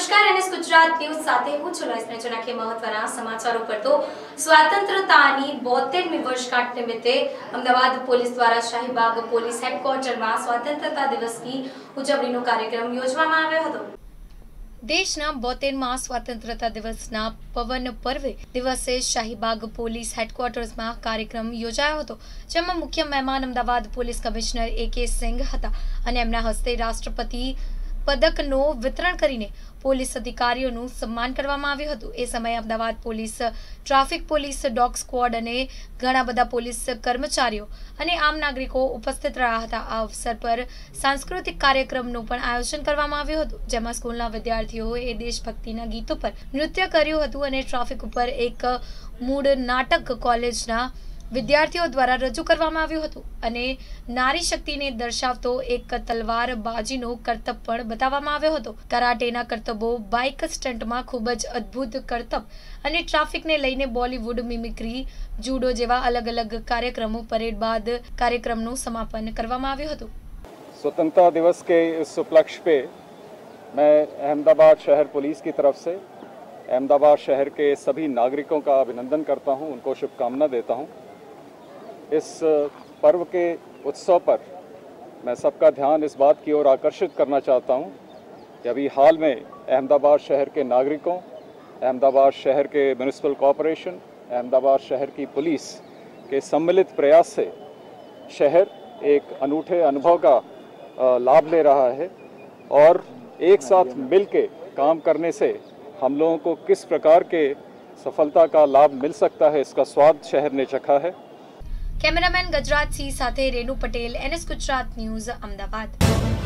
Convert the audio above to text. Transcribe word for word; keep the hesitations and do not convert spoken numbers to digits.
નમસ્કાર NS Gujarat news સાથે હું છું લાઈસને જણાકે મહત્વના સમાચારો પર તો સ્વાતંત્રતાની બોતેરમી વર્ષગાંઠ નિમિત્તે અમદાવાદ પોલીસ દ્વારા શાહીબાગ પોલીસ હેડક્વાર્ટરમાં સ્વાતંત્રતા દિવસની ઉજવણીનો કાર્યક્રમ યોજવામાં આવ્યો હતો। દેશના બોતેરમા સ્વાતંત્રતા દિવસના પવન પર્વે દિવસે શાહીબાગ પોલીસ હેડક્વાર્ટર્સમાં કાર્યક્રમ યોજાયો હતો, જેમાં મુખ્ય મહેમાન અમદાવાદ પોલીસ કમિશનર એ કે સિંઘ હતા અને એમના હસ્તે રાષ્ટ્રપતિ પદકનો વિતરણ કરીને પોલીસ અધિકારીઓનું સન્માન કરવામાં આવ્યું હતું। એ સમયે Ahmedabad police traffic police dog squad અને ઘણા બધા પોલીસ કર્મચારીઓ અને આમ નાગરિકો ઉપસ્થિત રહ્યા હતા। આ અવસર પર સાંસ્કૃતિક કાર્યક્રમનું પણ આયોજન કરવામાં આવ્યું હતું, જેમાં સ્કૂલના વિદ્યાર્થીઓએ દેશભક્તિના ગીતો પર નૃત્ય કર્યું હતું અને ટ્રાફિક ઉપર એક મૂળ નાટક કોલેજના વિદ્યાર્થીઓ દ્વારા રજૂ કરવામાં આવ્યું હતું અને નારી શક્તિને દર્શાવતો એક તલવાર બાજીનો કરતબ પણ બતાવવામાં આવ્યો હતો। કરાટેના કરતબો, બાઇક સ્ટન્ટમાં ખૂબ જ અદ્ભુત કરતબ અને ટ્રાફિકને લઈને બોલિવૂડ મિમિક્રી, જુડો જેવા અલગ અલગ કાર્યક્રમો પરેડ બાદ કાર્યક્રમનું સમાપન કરવામાં આવ્યું હતું। स्वतंत्रता दिवस के इस उपलक्ष्य पे मैं अहमदाबाद शहर पुलिस की तरफ से अहमदाबाद शहर के सभी नागरिकों का अभिनंदन करता हूं, उनको शुभकामना देता हूं। इस पर्व के उत्सव पर मैं सबका ध्यान इस बात की ओर आकर्षित करना चाहता हूं कि अभी हाल में अहमदाबाद शहर के नागरिकों, अहमदाबाद शहर के म्यूनिसिपल कॉरपोरेशन, अहमदाबाद शहर की पुलिस के सम्मिलित प्रयास से शहर एक अनूठे अनुभव का लाभ ले रहा है और एक साथ मिलके काम करने से हम लोगों को किस प्रकार के सफलता का लाभ मिल सकता है, इसका स्वाद शहर ने चखा है। कैमरामैन गजराज सिंह साथे रेणु पटेल, एनएस गुजरात न्यूज, अमदावाद।